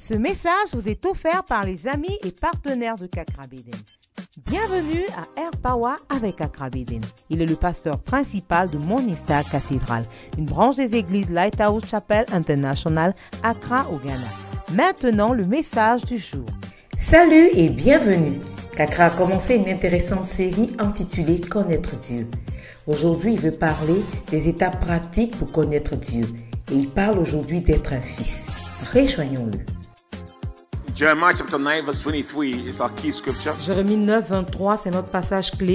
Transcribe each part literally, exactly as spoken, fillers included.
Ce message vous est offert par les amis et partenaires de Kakrabeden. Bienvenue à Air Power avec Kakrabeden. Il est le pasteur principal de Morning Star Cathedral, une branche des églises Lighthouse Chapel International, Accra au Ghana. Maintenant, le message du jour. Salut et bienvenue. Kakra a commencé une intéressante série intitulée Connaître Dieu. Aujourd'hui, il veut parler des étapes pratiques pour connaître Dieu. Et il parle aujourd'hui d'être un fils. Rejoignons-le. Jeremiah chapter nine verse twenty-three is our key scripture. Jérémie neuf, vingt-trois, c'est notre passage clé.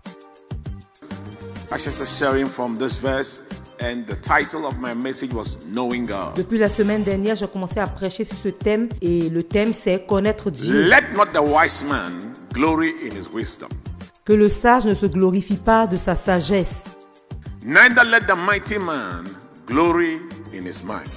I was just sharing from this verse, and the title of my message was Knowing God. Depuis la semaine dernière, j'ai commencé à prêcher sur ce thème et le thème c'est connaître Dieu. Let not the wise man glory in his wisdom, Que le sage ne se glorifie pas de sa sagesse, neither let the mighty man glory in his might.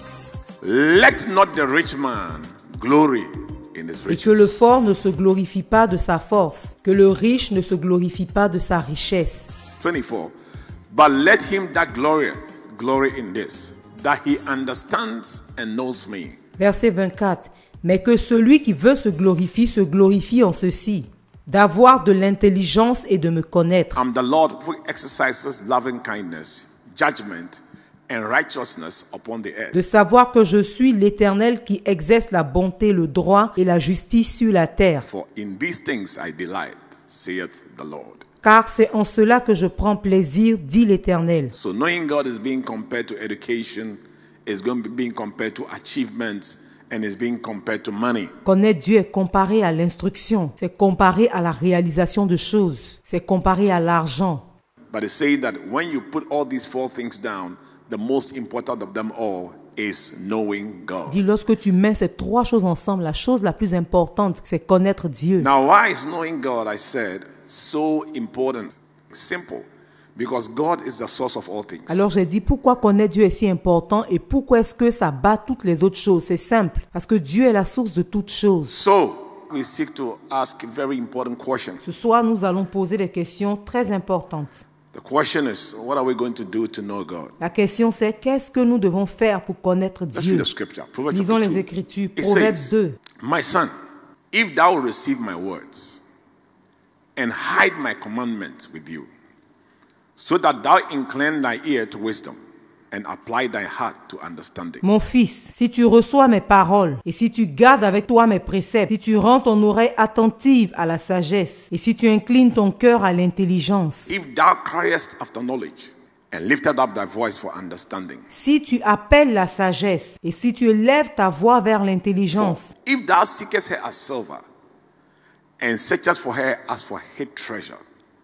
Let not the rich man glory in his et que le riches. fort ne se glorifie pas de sa force, que le riche ne se glorifie pas de sa richesse. twenty-four. But let him that glorieth glory in this, that he understands and knows me. Verset vingt-quatre. Mais que celui qui veut se glorifier se glorifie en ceci, d'avoir de l'intelligence et de me connaître. I'm the Lord who exercises loving kindness, judgment, and righteousness upon the earth. De savoir que je suis l'Éternel qui exerce la bonté, le droit et la justice sur la terre. For in these things I delight, saith the Lord. Car c'est en cela que je prends plaisir, dit l'Éternel. So knowing God is being compared to education, is going to be being compared to achievements, and is being compared to money. Connaître Dieu est comparé à l'instruction, c'est comparé à la réalisation de choses, c'est comparé à l'argent. But it says that when you put all these four things down, the most important of them all is knowing God. Dit lorsque tu mets ces trois choses ensemble, la chose la plus importante, c'est connaître Dieu. Now, why is knowing God, I said, so important? Simple. Because God is the source of all things. Alors j'ai dit pourquoi connaître Dieu est si important et pourquoi est-ce que ça bat toutes les autres choses. C'est simple, parce que Dieu est la source de toutes choses. So, we seek to ask a very important question. Ce soir, nous allons poser des questions très importantes. The question is, what are we going to do to know God? La question c'est qu'est-ce que nous devons faire pour connaître Let's Dieu? read the scripture. Proverbs Lisons chapter les two. Écritures. It Proverbe says, deux. My son, if thou will receive my words and hide my commandments with you, so that thou incline thy ear to wisdom and apply thy heart to understanding. Mon fils, si tu reçois mes paroles et si tu gardes avec toi mes préceptes, si tu rends ton oreille attentive à la sagesse et si tu inclines ton cœur à l'intelligence, If thou criest after knowledge and lifted up thy voice for understanding, si tu appelles la sagesse et si tu élèves ta voix vers l'intelligence, if thou seekest her as silver and searchest for her as for hid treasure,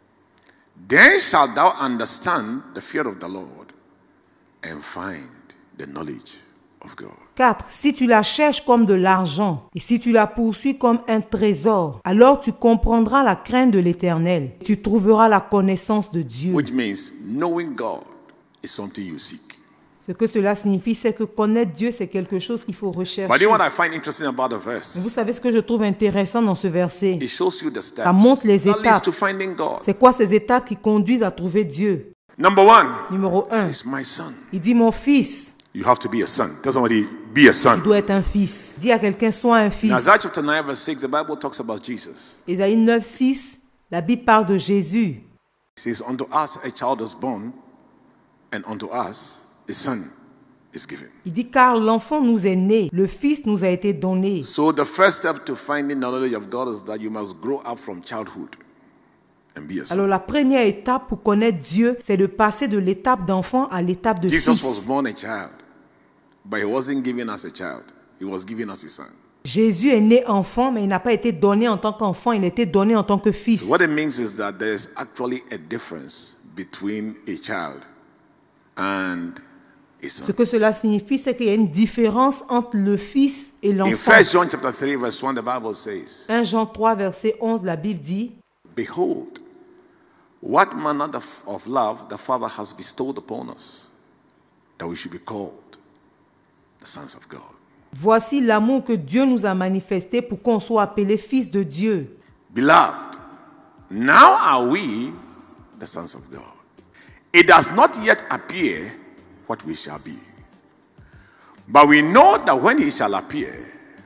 then shalt thou understand the fear of the Lord and find the knowledge of God. quatre. Si tu la cherches comme de l'argent et si tu la poursuis comme un trésor, alors tu comprendras la crainte de l'Éternel. Tu trouveras la connaissance de Dieu. Which means knowing God is something you seek. Ce que cela signifie, c'est que connaître Dieu, c'est quelque chose qu'il faut But rechercher. you know what I find interesting about the verse? Vous savez ce que je trouve intéressant dans ce verset? It shows you the steps Ça montre les that leads étapes. to finding God. C'est quoi ces étapes qui conduisent à trouver Dieu? Number one, Numéro un, says, my son. il dit mon fils, You have to be a son. Tell somebody, be a tu son. dois être un fils. Dis à quelqu'un, sois un fils. In Isaiah chapter nine, verse six, the Bible talks about Jesus. Ésaïe neuf, six, la Bible parle de Jésus. It says, unto us a child is born, and unto us a son is given. Il dit car l'enfant nous est né, le fils nous a été donné. So the first step to finding the knowledge of God is that you must grow up from childhood and be a son. Alors la première étape pour connaître Dieu, c'est de passer de l'étape d'enfant à l'étape de Jesus fils. was born a child, but he wasn't given as a child. He was given as a son. Jésus est né enfant, mais il n'a pas été donné en tant qu'enfant, il a été donné en tant que fils. So what it means is that there is actually a difference between a child and a Ce son. que cela signifie, c'est qu'il y a une différence entre le fils et In l'enfant. First John chapter three, verse one, the Bible says, un Jean trois, verset onze, la Bible dit, Behold, what manner of of love the Father has bestowed upon us, that we should be called the sons of God. voici l'amour que Dieu nous a manifesté pour qu'on soit appelé fils de Dieu. Beloved, now are we the sons of God. It does not yet appear what we shall be. But we know that when he shall appear,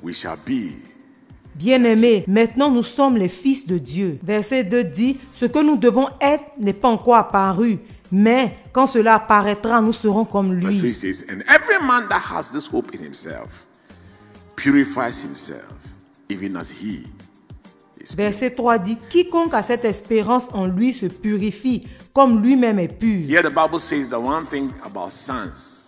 we shall be. Bien-aimés, maintenant nous sommes les fils de Dieu. Verset deux dit, ce que nous devons être n'est pas encore apparu, mais quand cela apparaîtra, nous serons comme Verse three lui. says, and every man that has this hope in himself purifies himself, even as he is pure. Verset trois dit, quiconque a cette espérance en lui se purifie, comme lui-même est pur. Here the Bible says the one thing about sons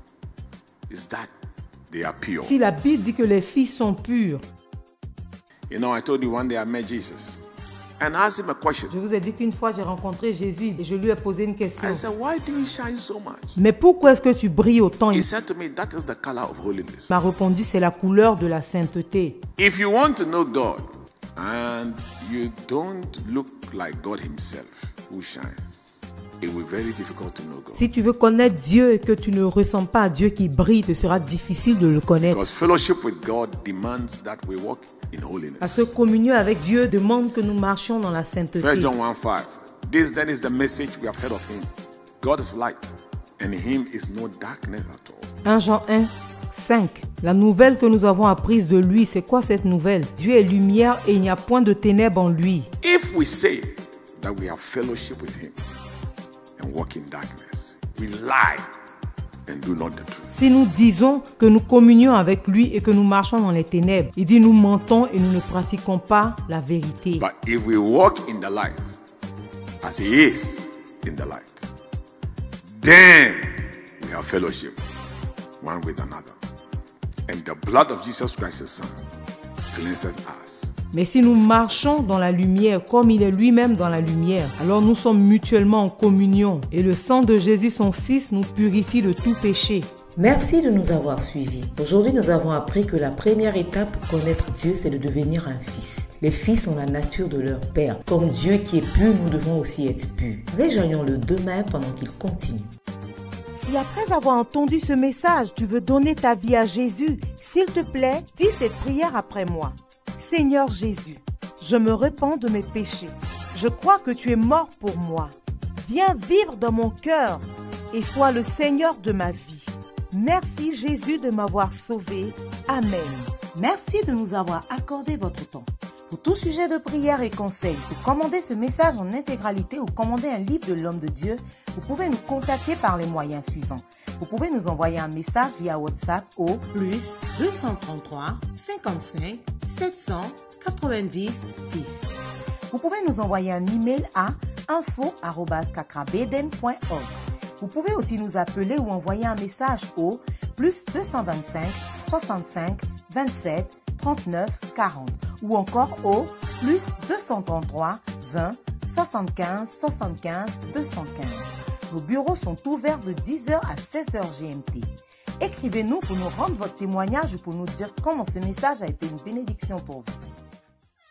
is that they are pure. Si la Bible dit que les fils sont purs, You know, I told you one day I met Jesus and asked him a question. je vous ai dit qu'une fois j'ai rencontré Jésus et je lui ai posé une question. I said, why do you shine so much? Mais pourquoi est-ce que tu brilles autant? He Il said to me, that is the color of holiness. m'a répondu, c'est la couleur de la sainteté. If you want to know God and you don't look like God himself who shines, it will be very difficult to know God. Si tu veux connaître Dieu et que tu ne ressens pas à Dieu qui brille, te sera difficile de le connaître. Because fellowship with God demands that we walk in holiness. Parce que communion avec Dieu demande que nous marchions dans la sainteté. First John one five. This then is the message we have heard of him. God is light, and in him is no darkness at all. un Jean un, cinq. La nouvelle que nous avons apprise de lui, c'est quoi cette nouvelle? Dieu est lumière et il n'y a point de ténèbres en lui. If we say that we have fellowship with him and walk in darkness, we lie and do not the truth. Si nous disons que nous communions avec lui et que nous marchons dans les ténèbres, il dit nous mentons et nous ne pratiquons pas la vérité. But if we walk in the light, as he is in the light, then we have fellowship one with another. And the blood of Jesus Christ, his Son, cleanses us. Mais si nous marchons dans la lumière comme il est lui-même dans la lumière, alors nous sommes mutuellement en communion. Et le sang de Jésus, son Fils, nous purifie de tout péché. Merci de nous avoir suivis. Aujourd'hui, nous avons appris que la première étape pour connaître Dieu, c'est de devenir un fils. Les fils ont la nature de leur père. Comme Dieu qui est pur, nous devons aussi être purs. Rejoignons-le demain pendant qu'il continue. Si après avoir entendu ce message, tu veux donner ta vie à Jésus, s'il te plaît, dis cette prière après moi. Seigneur Jésus, je me repens de mes péchés. Je crois que tu es mort pour moi. Viens vivre dans mon cœur et sois le Seigneur de ma vie. Merci Jésus de m'avoir sauvé. Amen. Merci de nous avoir accordé votre temps. Pour tout sujet de prière et conseil, pour commander ce message en intégralité ou commander un livre de l'homme de Dieu, vous pouvez nous contacter par les moyens suivants. Vous pouvez nous envoyer un message via WhatsApp au plus deux cent trente-trois, cinquante-cinq, sept cent quatre-vingt-dix, dix. Vous pouvez nous envoyer un email à info arobase kakrabeden point org. Vous pouvez aussi nous appeler ou envoyer un message au plus deux cent vingt-cinq, soixante-cinq, vingt-sept, trente-neuf, quarante ou encore au plus deux cent trente-trois, vingt, soixante-quinze, soixante-quinze, deux cent quinze. Nos bureaux sont ouverts de dix heures à seize heures G M T. Écrivez-nous pour nous rendre votre témoignage ou pour nous dire comment ce message a été une bénédiction pour vous.